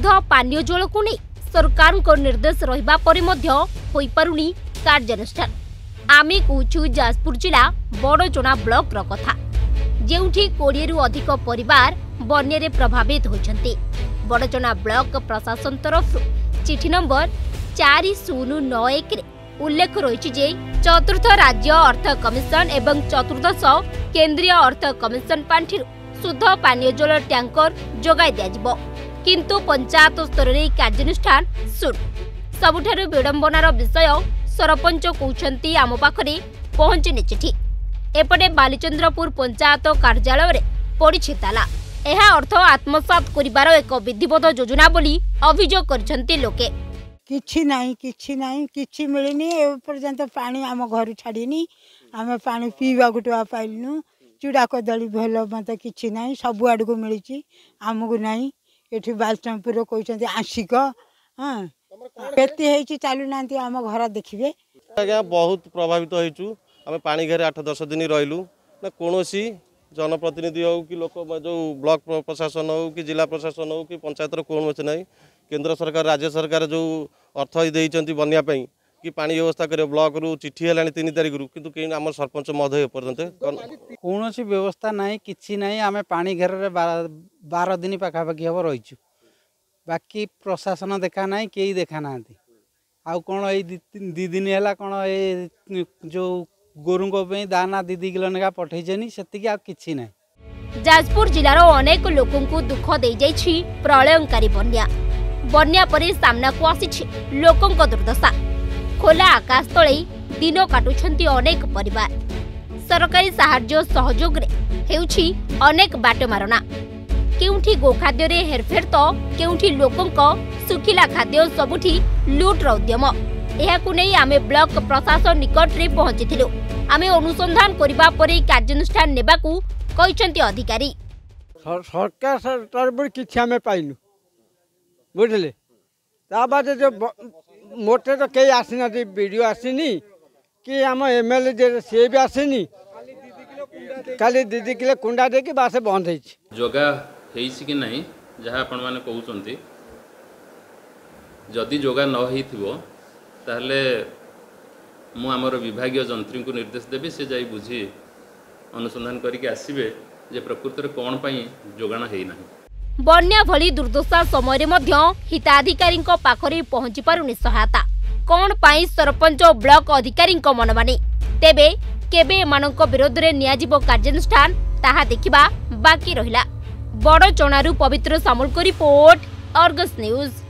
शुद्ध पानीय जल को नहीं सरकार को निर्देश रहिबा परे मध्य होई पारुनी कार्यानुष्ठान। आमे कहूछु जाजपुर जिला बड़चना ब्लॉक रो कथा, जेउठी 20 रु अधिक परिवार बन्या प्रभावित होइछन्ति। बड़चना ब्लॉक प्रशासन तरफ चिठी नंबर 4091 रे उल्लेख रही जे चतुर्थ राज्य अर्थ कमिशन एवं चतुर्दश केंद्रीय अर्थ कमिशन पांठि शुद्ध पानीय जल टैंकर जोगाई दिया, किंतु पंचायत स्तर रे कार्यानुष्ठान शून्य। सबुठारु विडंबनार विषय सरपंच कहउछन्ति आम पाखरे पहुंचनी चिठी। एपटे बालीचंद्रपुर पंचायत कार्यालय रे पड़िछि ताला। एहा अर्थ आत्मसात करिबार एक विधिवत योजना बोली अभियोग करछन्ति लोके। किछि नाही किछि मिलनी ए पर्यंत पानी आम घर छाड़ीनी। आम पानी पीवा गुटवा पाइलनु। चूड़ा कदली भल मत किछि नाही, सब आड़ को मिली आमको नाही। एठी बालचंदपुर कहते आंशिक हाँ पेती है चालू ना आम घर देखिए। आज्ञा बहुत प्रभावित होइचु। आम पानी घरे 8-10 दिन रहिलु ना कोनोसी जनप्रतिनिधि हो कि लोक जो ब्लॉक प्रशासन हो कि जिला प्रशासन हो कि पंचायत कौन अच्छे ना। केंद्र सरकार राज्य सरकार जो अर्थ देइचंती बन्या पई कि पानी व्यवस्था करे ब्लॉक रु चिठी हेलानी 3 तारिख रु, किंतु केन आम सरपंच महोदय पर्यंत कौन व्यवस्था नहीं किछि नहीं। आम पानी घर 12 दिन पाखापाखि हम रहीचु। बाकी प्रशासन देखा ना कई देखा ना। आउ कौन ये 2 दिन है कौन ये जो गोरु दाना 2 किलो नेगा पठेनी से किछि नहीं। जाजपुर जिलार अनेक लोकंकु दुख दे जाइछि प्रलयंकारी बन्या। बन्या परे सामना को आसिछि लोकंक दुर्दशा। खोला आकाश तले दिन काटुछन्ति अनेक परिवार। सरकारी साहाय्य सहयोग रे हेउछि अनेक बाट मारणा। केउठी गोखाद्य रे हेरफेर तो केउठी लोकंक सुखिला खाद्य सबुठी लूट रो उद्यम। एहाकु नै आमे ब्लॉक प्रशासन निकट रे पहुंचिथिलु। आमे अनुसंधान करिबा परे कार्यानुष्ठान नेबाकू कहिसंति अधिकारी। सरकार तरफ किछि आमे पाइलु बुझले। ता बाद जो मोटे तो कई आसीना वीडियो आसीनी कि आम एमएलए जे से भी आसीनी। खाली 2 किलो कुंडा दे कि बासे बंद है जगह हेइछि कि नहीं जहाँ आपण माने कहउचंती। जदि जगह न हेइथिबो ताहले मु आमर विभागीय जंत्री को निर्देश देबी से जाई बुझी अनुसंधान करके आसीबे जे प्रकृति रे कोन पई जोगाना हेइ नाही। बन्या भली दुर्दशा समय मध्य हिताधिकारी पाखरे पहुंची पारुनी सहायता। कौन पाई सरपंच और ब्लॉक अधिकारी मनमानी। तेबे केबे एमानक विरोध रे नियाजिबो कार्यानुष्ठान ताहा देखिबा बाकी रहिला। बड़चणारू पवित्र सामुल को रिपोर्ट, अर्गस न्यूज।